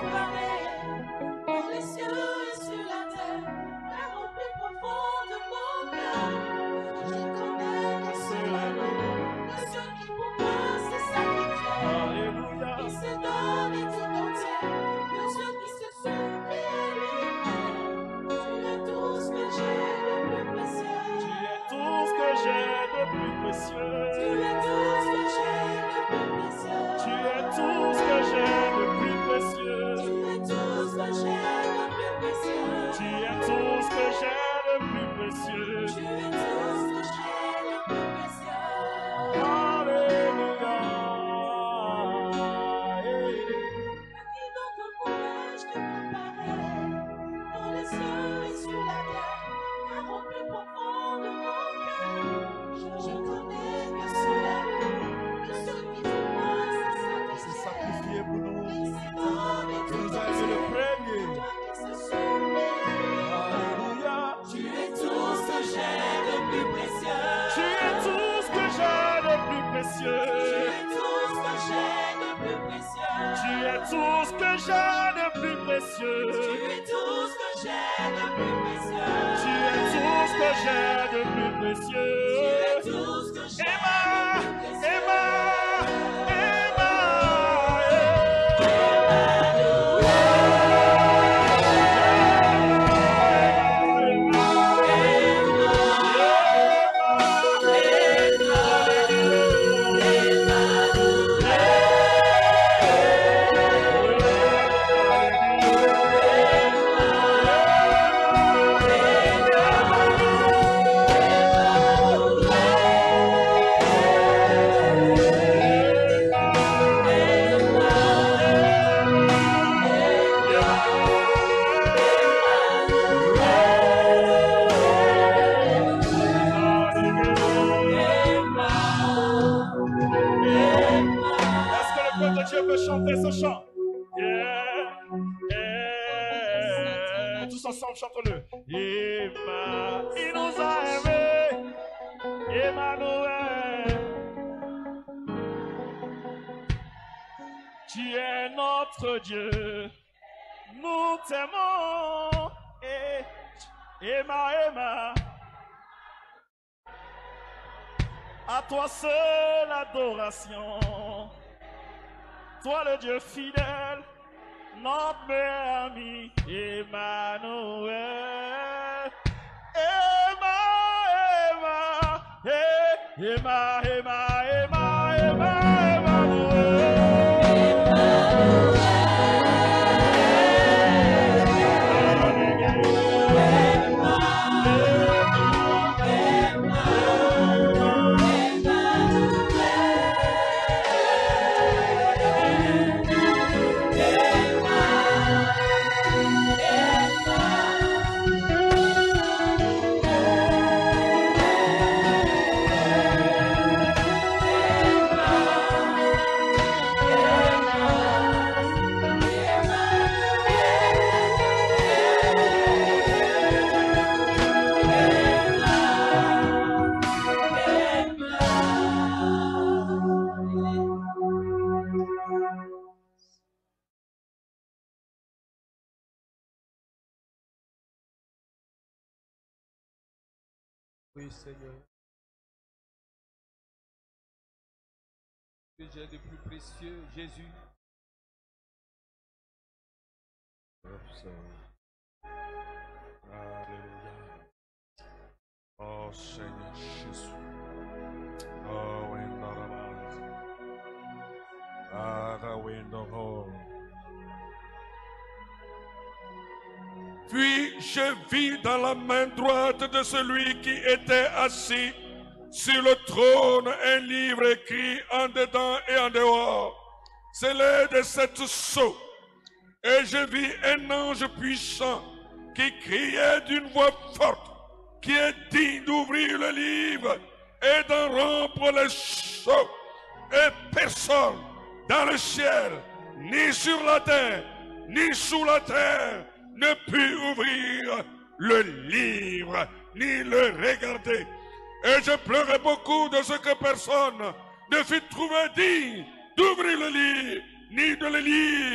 À toi seule adoration, toi le Dieu fidèle, notre meilleur ami, Emmanuel. Oui, Seigneur. Que j'ai de plus précieux, Jésus. Alléluia. Oh Seigneur Jésus. Oh, in the Father, we in the hall. Puis je vis dans la main droite de celui qui était assis sur le trône un livre écrit en dedans et en dehors. C'est l'air de cette sceau. Et je vis un ange puissant qui criait d'une voix forte, qui est digne d'ouvrir le livre et d'en rompre les sceaux. Et personne dans le ciel, ni sur la terre, ni sous la terre, ne put ouvrir le livre, ni le regarder. Et je pleurais beaucoup de ce que personne ne fut trouvé digne d'ouvrir le livre, ni de le lire,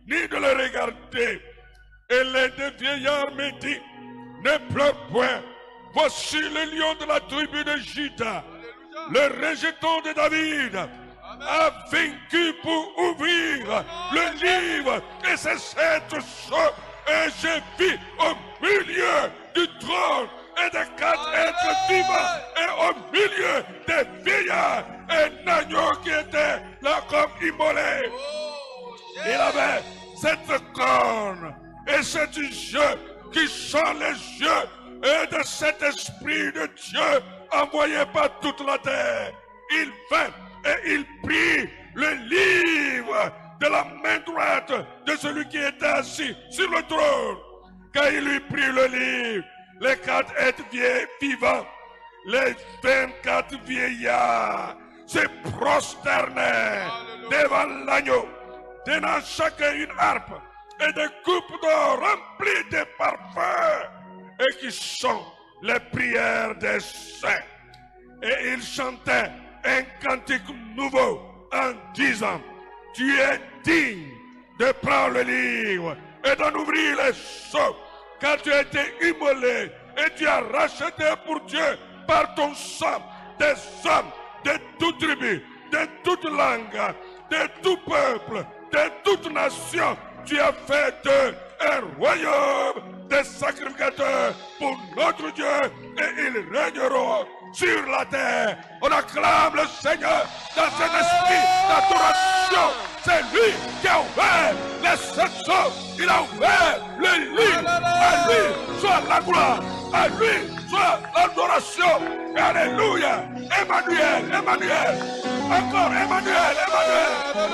ni de le regarder. Et l'un des vieillards me dit, ne pleure point, voici le lion de la tribu de Juda, le rejeton de David, a vaincu pour ouvrir le livre. Et c'est cette chose, et j'ai vu au milieu du trône et des 4 êtres vivants, et au milieu des vieillards, un agneau qui était là comme immolé. Il avait cette corne et cet yeux qui sont les yeux et de cet esprit de Dieu envoyé par toute la terre. Il vint et il prit le livre de la main droite de celui qui était assis sur le trône. Quand il lui prit le livre, les 4 êtres vivants, les 24 vieillards se prosternèrent devant l'agneau, tenant chacun une harpe et des coupes d'or remplies de parfums, et qui sont les prières des saints. Et ils chantaient un cantique nouveau en disant, tu es digne de prendre le livre et d'en ouvrir les sceaux, car tu as été immolé et tu as racheté pour Dieu par ton sang des hommes de toute tribu, de toute langue, de tout peuple, de toute nation. Tu as fait d'eux un royaume des sacrificateurs pour notre Dieu, et ils régneront sur la terre. On acclame le Seigneur dans un esprit d'adoration. C'est lui qui a ouvert les 7 sceaux. Il a ouvert le livre. À lui soit la gloire. À lui soit l'adoration. Alléluia. Emmanuel, Emmanuel. Encore Emmanuel, Emmanuel.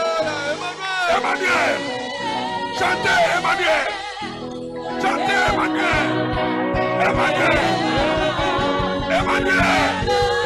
Emmanuel. Chantez Emmanuel. Chantez Emmanuel. Emmanuel. Emmanuel.